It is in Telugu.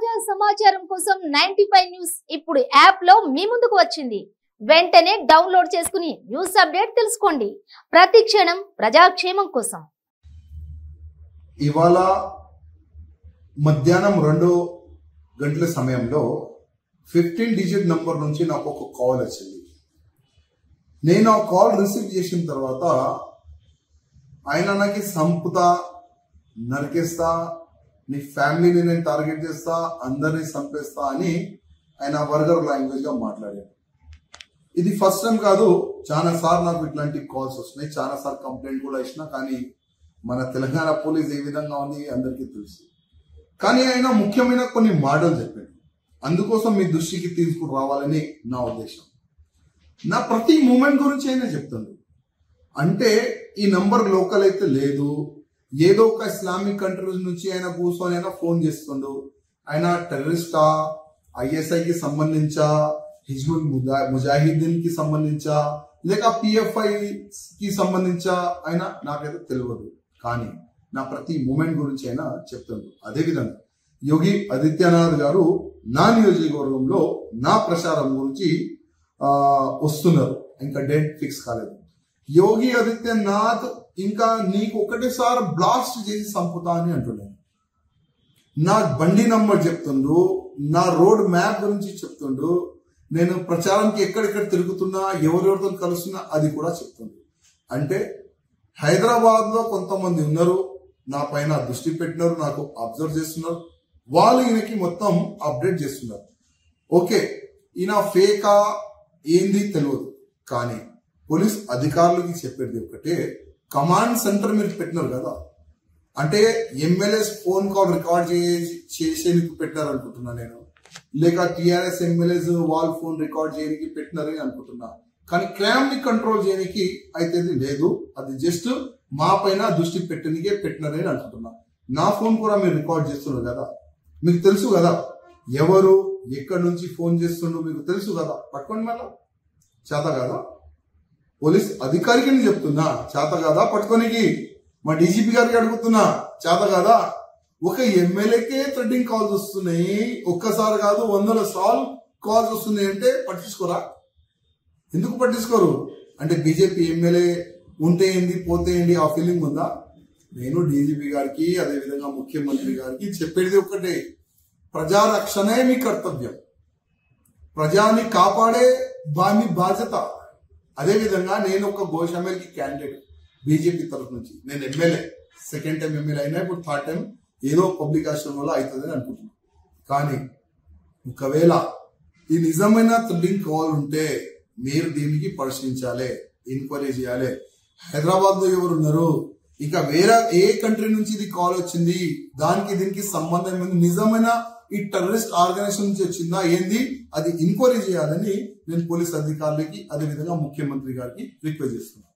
తాజా సమాచారం కోసం 95 న్యూస్ ఇప్పుడు యాప్ లో మీ ముందుకు వచ్చింది. వెంటనే డౌన్లోడ్ చేసుకుని న్యూస్ అప్డేట్ తెలుసుకోండి. ప్రతి క్షణం ప్రజాక్షేమం కోసం. ఇవాళ మధ్యాహ్నం 2 గంటల సమయంలో 15 డిజిట్ నంబర్ నుంచి నాకు ఒక కాల్ వచ్చింది. నేను ఆ కాల్ రిసీవ్ చేసిన తర్వాత ఆయన నాకు సంపుతా, నరికేస్తా, నీ ఫ్యామిలీని నేను టార్గెట్ చేస్తా, అందరినీ చంపేస్తా అని ఆయన వర్గర్ లాంగ్వేజ్ గా మాట్లాడారు. ఇది ఫస్ట్ టైం కాదు, చాలా సార్లు నాకు ఇట్లాంటి కాల్స్ వస్తున్నాయి, చాలా సార్లు కంప్లైంట్ కూడా ఇచ్చిన. కానీ మన తెలంగాణ పోలీస్ ఏ విధంగా ఉంది అందరికీ తెలుసు. కానీ ఆయన ముఖ్యమైన కొన్ని మాటలు చెప్పాడు, అందుకోసం మీ దృష్టికి తీసుకుని రావాలని నా ఉద్దేశం. నా ప్రతి మూమెంట్ గురించి ఆయన చెప్తాడు. అంటే ఈ నంబర్ లోకల్ అయితే లేదు, ఏదో ఒక ఇస్లామిక్ కంట్రీస్ నుంచి ఆయన కూర్చొని ఆయన ఫోన్ చేస్తుండు. ఆయన టెర్రరిస్టా, ఐఎస్ఐకి సంబంధించా, హిజ్బుల్ ముజాహిద్దీన్ కి సంబంధించా, లేక పిఎఫ్ఐ కి సంబంధించా ఆయన నాకైతే తెలియదు. కానీ నా ప్రతి మూమెంట్ గురించి ఆయన చెప్తాడు. అదేవిధంగా యోగి ఆదిత్యనాథ్ గారు నా నియోజకవర్గంలో నా ప్రచారం గురించి వస్తున్నారు, ఇంకా డేట్ ఫిక్స్ కాలేదు. యోగి ఆదిత్యనాథ్ ఇంకా నీకు ఒకటేసారి బ్లాస్ట్ చేసి చంపుతా అని అంటున్నాను. నా బండి నంబర్ చెప్తుండు, నా రోడ్ మ్యాప్ గురించి చెప్తుండు, నేను ప్రచారానికి ఎక్కడెక్కడ తిరుగుతున్నా, ఎవరెవరితో కలుస్తున్నా అది కూడా చెప్తుండు. అంటే హైదరాబాద్ లో కొంతమంది ఉన్నారు, నా పైన దృష్టి పెట్టినారు, నాకు అబ్జర్వ్ చేస్తున్నారు, వాళ్ళు ఈయనకి మొత్తం అప్డేట్ చేస్తున్నారు. ఓకే, ఈయన ఫేకా ఏంది తెలియదు, కానీ పోలీస్ అధికారులకి చెప్పేది ఒకటే, కమాండ్ సెంటర్ మీరు పెట్టినారు కదా, అంటే ఎమ్మెల్యేస్ ఫోన్ కాల్ రికార్డ్ చేసేందుకు పెట్టినారు అనుకుంటున్నా నేను, లేక టిఆర్ఎస్ ఎమ్మెల్యేస్ వాళ్ళ ఫోన్ రికార్డ్ చేయడానికి పెట్టినారని అనుకుంటున్నా. కానీ క్రైమ్ ని కంట్రోల్ చేయడానికి అయితే లేదు, అది జస్ట్ మా పైన దృష్టి పెట్టడానికే పెట్టినారని అనుకుంటున్నా. నా ఫోన్ కూడా మీరు రికార్డ్ చేస్తున్నారు కదా, మీకు తెలుసు కదా ఎవరు ఎక్కడి నుంచి ఫోన్ చేస్తుండో మీకు తెలుసు కదా, పట్టుకోండి. మళ్ళా చేత కదా పోలీస్ అధికారికి నేను చెప్తున్నా, చేత కదా పట్టుకోనికి. మా డీజీపీ గారికి అడుగుతున్నా, చేత కదా. ఒక ఎమ్మెల్యేకే థ్రెడ్డింగ్ కాల్స్ వస్తున్నాయి, ఒక్కసారి కాదు 100 సార్లు కాల్స్ వస్తున్నాయి అంటే పట్టించుకోరా? ఎందుకు పట్టించుకోరు? అంటే బీజేపీ ఎమ్మెల్యే ఉంటే ఏంది పోతే ఏంది ఆ ఫీలింగ్ ఉందా? నేను డీజీపీ గారికి అదేవిధంగా ముఖ్యమంత్రి గారికి చెప్పేది ఒకటే, ప్రజారక్షణే మీ కర్తవ్యం, ప్రజాని కాపాడే మీ బాధ్యత. అదేవిధంగా నేను ఒక గోషామేల్కి క్యాండిడేట్ బీజేపీ తరఫు నుంచి, నేను ఎమ్మెల్యే, సెకండ్ టైం ఎమ్మెల్యే అయినా, ఇప్పుడు థర్డ్ టైం ఏదో పబ్లిక్ ఆశ్రమంలో అవుతుందని అనుకుంటున్నాను. కానీ ఒకవేళ ఈ నిజమైన థ్రెడ్డింగ్ కాల్ ఉంటే మీరు దీనికి పరిశీలించాలి, ఎంక్వైరీ చేయాలి. హైదరాబాద్ లో ఎవరు ఉన్నారు, ఇక వేరే ఏ కంట్రీ నుంచి ఇది కాల్ వచ్చింది, దానికి దీనికి సంబంధం ఏంది, నిజమైన ఈ టెర్రరిస్ట్ ఆర్గనైజేషన్ నుంచి వచ్చిందా ఏంది, అది ఎంక్వైరీ చేయాలని నేను పోలీస్ అధికారులకి అదేవిధంగా ముఖ్యమంత్రి గారికి రిక్వెస్ట్ చేస్తున్నాను.